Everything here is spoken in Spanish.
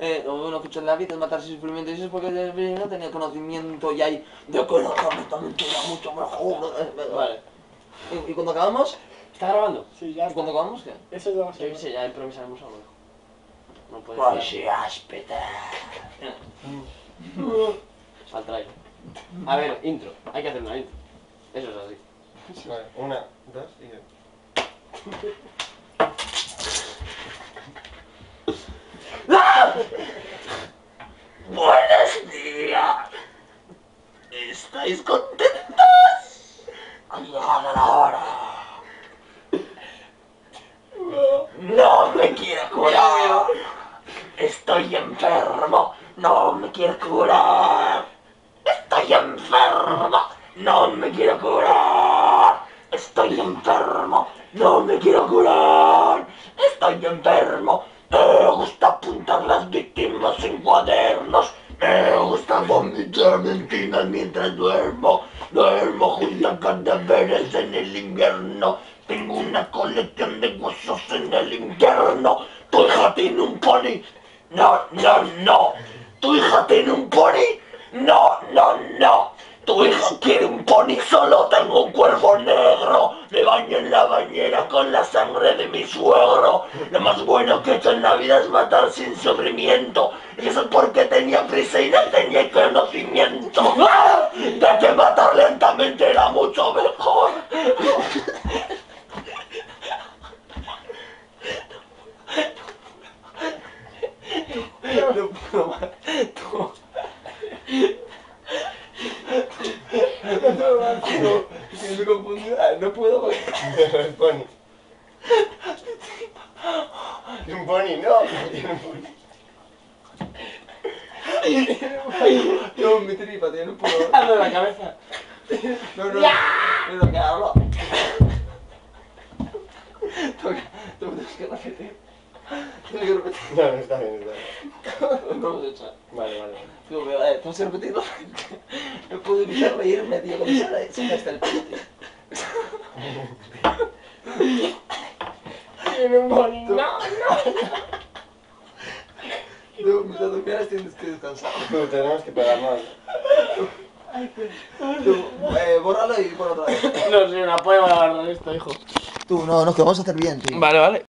Bueno, escuché en la vida es matarse sin sufrimiento. Y eso es porque el no tenía conocimiento y hay de que la carne también queda mucho mejor. Vale. ¿Y cuando acabamos? ¿Está grabando? Sí, ya ¿Y cuando acabamos qué? Eso es lo más Yo qué sé, ya improvisaremos algo. No puede Pues ser. sí, áspeta. Al trailer. A ver, intro. Hay que hacer una intro. Eso es así. Vale, 1, 2 y 3. Buenos días. ¿Estáis contentos? Ha llegado la hora. No me quiero curar. Estoy enfermo. No me quiero curar. Estoy enfermo. No me quiero curar. Estoy enfermo. No me quiero curar. Estoy enfermo. Me gusta apuntar las víctimas en cuadernos. Me gusta vomitar mentiras mientras duermo. Duermo junto a cadáveres en el invierno. Tengo una colección de huesos en el infierno. Tu hija tiene un pony. No, no, no. Tu hija tiene un pony. No, no, no. Tu hija quiere un pony, solo tengo un cuervo negro. Me baño en la bañera con la sangre de mi suegro. Lo más bueno que he hecho en la vida es matar sin sufrimiento. Y eso es porque tenía prisa y no tenía conocimiento. De que matar lentamente era mucho mejor. No puedo más. Me confundí. No puedo más. El pony. Un pony, no. Tiene un pony. No, mi tripa, tío, no puedo. Hazlo de la cabeza. No, no. No, que hablo. Tengo que repetir. Tengo que repetir. No, no está bien, está bien. No lo he hecho. Vale, vale. Digo, tengo que repetirlo. No puedo evitar reírme, tío, con esa se hasta el pito, tío. Tiene un boni. No, No, mis abdominales tienes que descansar. Tú, tenemos que pegar más. Tú, bórralo y pon otra vez. No sé, una prueba de agarrar esto, hijo. Tú, no, que vamos a hacer bien, tío. Vale, vale.